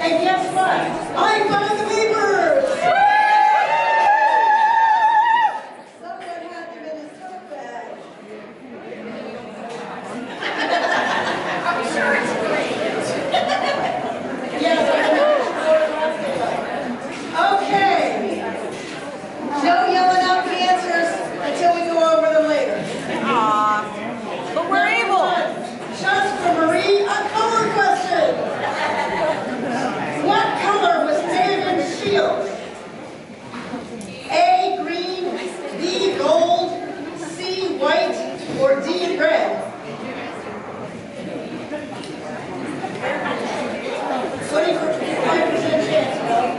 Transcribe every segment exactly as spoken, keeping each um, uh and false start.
And guess what? I found the papers! Someone had them in his tote bag. I'm sure it's great. Yes, okay. No yelling out the answers until we go over them later. Aww. But we're able. Just for Marie, a color question. What color was David's shield? A, green, B, gold, C, white, or D, red? twenty-five percent chance.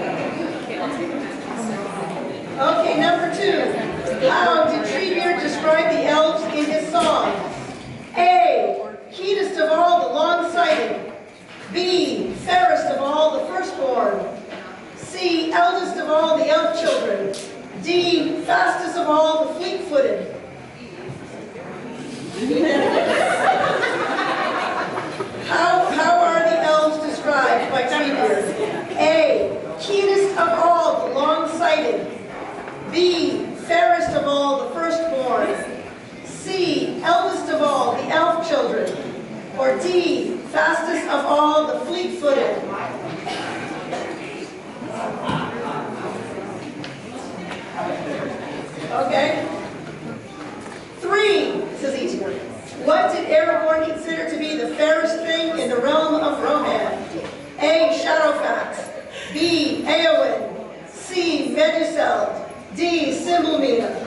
Okay, number two. How did Treebeard describe the elves in his song? A, keenest of all the long-sighted. B, fairest of all the firstborn. C, eldest of all the elf children. D, fastest of all the fleet-footed. How, how are the elves described by Treebeard? A, keenest of all the long-sighted. B, fairest of all the firstborn. C, eldest of all the elf children. Or D, fastest of all the fleet-footed. Okay. Three, this is easier. What did Aragorn consider to be the fairest thing in the realm of Rohan? A, Shadowfax. B, Éowyn. C, Meduseld. D, Cymbalmina.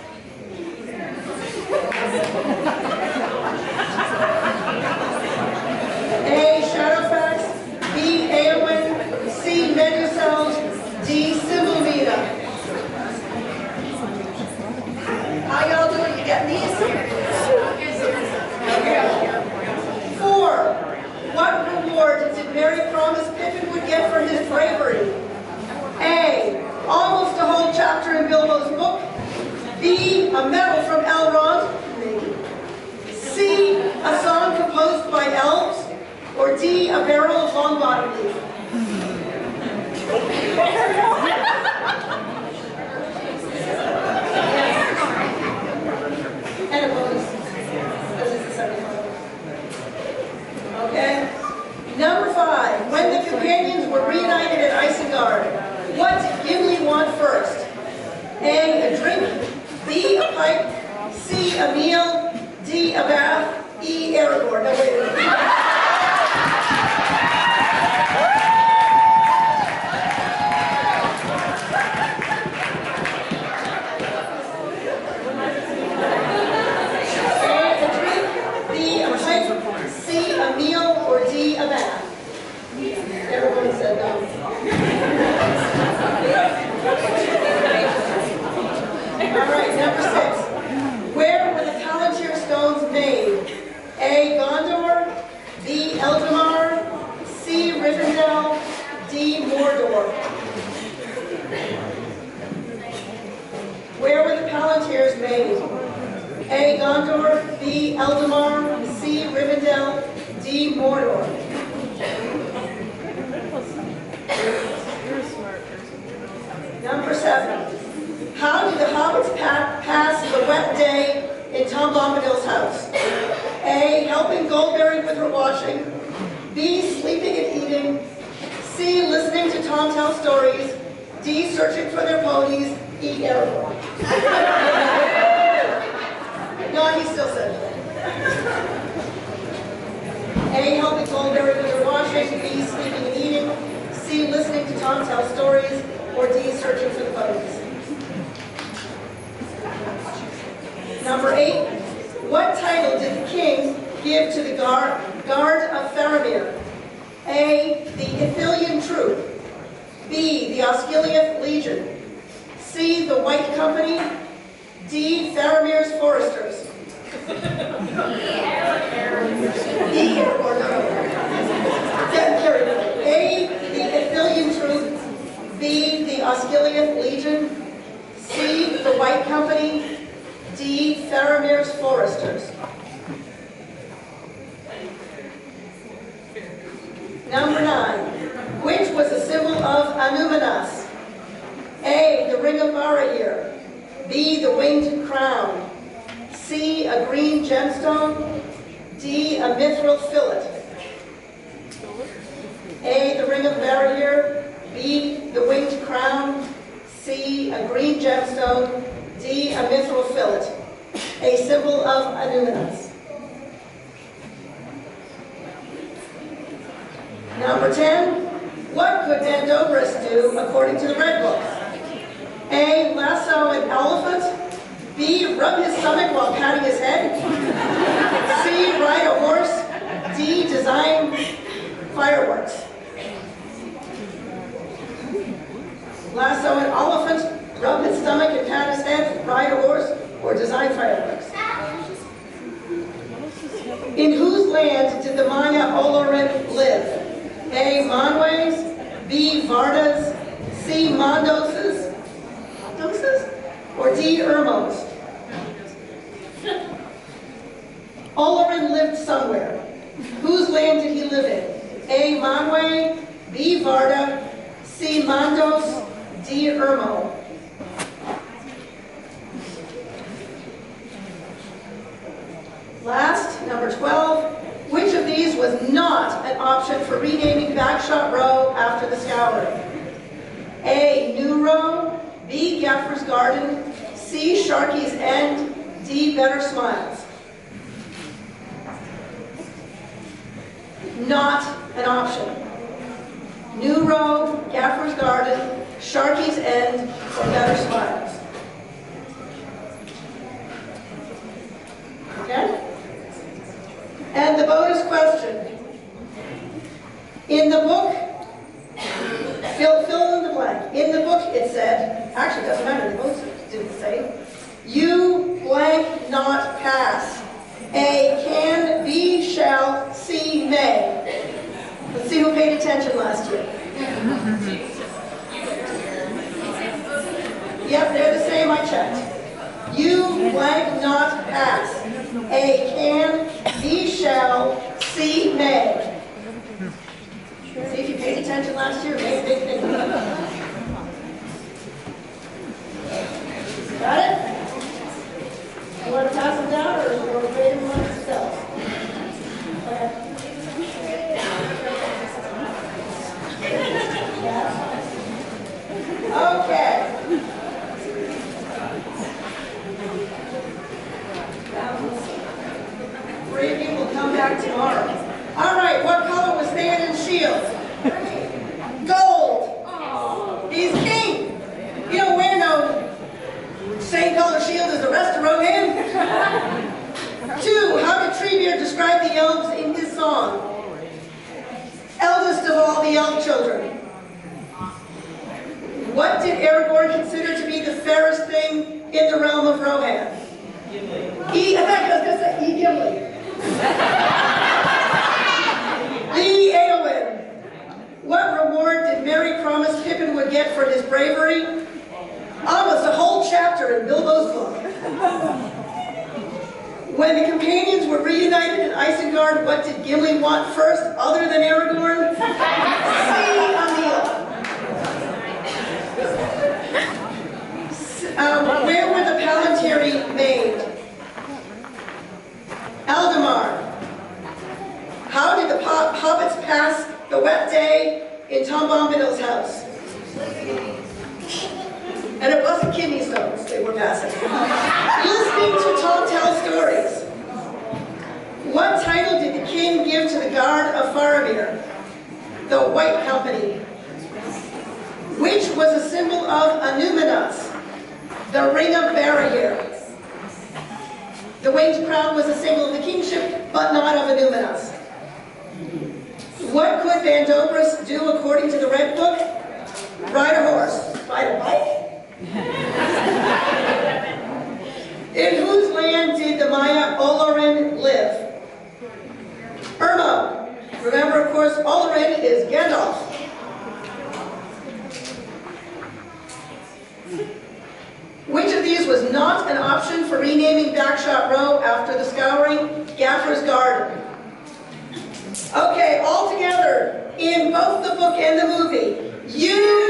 A, Shadowfax. B, Éowyn. C, Meduseld. D, Cymbalmina. How y'all doing? You got these? Four. What reward did Merry promise Pippin would get for his bravery? A, almost a whole chapter in Bilbo's book. B, a medal from Elrond. C, a song composed by elves. Or D, a barrel of Longbottom leaf. And a bonus. This is the seventy-five. Okay. Number five. When the companions were reunited at Isengard, what did Gimli want first? A, a drink. B, a pipe. C, a meal. D, a bath. E, Aragorn. No, wait a minute. Everyone said no. All right, number six. Where were the Palantir stones made? A, Gondor. B, Eldamar. C, Rivendell. D, Mordor. Where were the Palantirs made? A, Gondor. B, Eldamar. C, Rivendell. D, Mordor. Number seven. How did the hobbits pa pass the wet day in Tom Bombadil's house? A, helping Goldberry with her washing. B, sleeping and eating. C, listening to Tom tell stories. D, searching for their ponies. E, Aragorn. No, he still said it. A, helping Goldberry with her washing. B, sleeping and eating. C, listening to Tom tell stories. Or D, searching for the ponies. Number eight. What title did the king give to the guard, guard of Faramir? A, the Ithilien Troop. B, the Osgiliath Legion. C, the White Company. D, Faramir's Foresters. D, Aragorn. A, the Ithilien Troop. B, the Osgiliath Legion. C, the White Company. D, Faramir's Foresters. Number nine. Which was the winged crown, C, a green gemstone, D, a mithril fillet. A, the ring of barrier, B, the winged crown, C, a green gemstone, D, a mithril fillet, a symbol of Anuminas. Number ten, what could Vandobris do according to the Red Book? A, lasso an elephant, B, rub his stomach while patting his head, C, ride a horse, D, design fireworks. Lasso an elephant, rub his stomach and pat his head, ride a horse, or design fireworks. In whose land did the Maya Olorin live? A, Manwes, B, Vardas, C, Mondoses, Mondoses, or D, Ermos? Olorin lived somewhere. Whose land did he live in? A, Manwe, B, Varda, C, Mandos, D, Ermo. Last, number twelve, which of these was not an option for renaming Bagshot Row after the scouring? A, New Row, B, Gaffer's Garden, C, Sharky's End, D, Better Smiles. Not an option. New Row, Gaffer's Garden, Sharky's End, or Better Smiles. Okay? And the bonus question. In the book, fill, fill in the blank. In the book it said, actually it doesn't matter, the bonus didn't say, you blank not pass. A, can, B, shall, C, may. Let's see who paid attention last year. Yep, they're the same, I checked. You blank not pass. A, can, B, shall, C, may. See if you paid attention last year, make a big thing. Got it? You want to pass them down, or you want to grade them amongst yourselves? Okay. Okay. Three of you will come back tomorrow. All right, what color was Theoden's shield? Gold. He's king. You don't wear no same color shield as the rest of Rohan. Two, how did Treebeard describe the elves in his song? Eldest of all the elf children. What did Aragorn consider to be the fairest thing in the realm of Rohan? E, I was going to say E. Gimli. E. Eowyn. What reward did Merry promise Pippin would get for his bravery? Almost a whole chapter in Bilbo's book. When the companions were reunited in Isengard, what did Gimli want first, other than Aragorn? C. Emil. Um, where were the Palantiri made? Eldamar. How did the hobbits pass the wet day in Tom Bombadil's house? And it wasn't kidney stones they were passing. Listening to Tom tell stories. What title did the king give to the guard of Faramir? The White Company. Which was a symbol of Anuminas? The Ring of Barahir. The winged crown was a symbol of the kingship, but not of Anuminas. What could Vandobris do according to the Red Book? Ride a horse. Ride a bike? In whose land did the Maya Olorin live? Ermo. Remember, of course, Olorin is Gandalf. Which of these was not an option for renaming Bagshot Row after the scouring? Gaffer's Garden. Okay, all together, in both the book and the movie, you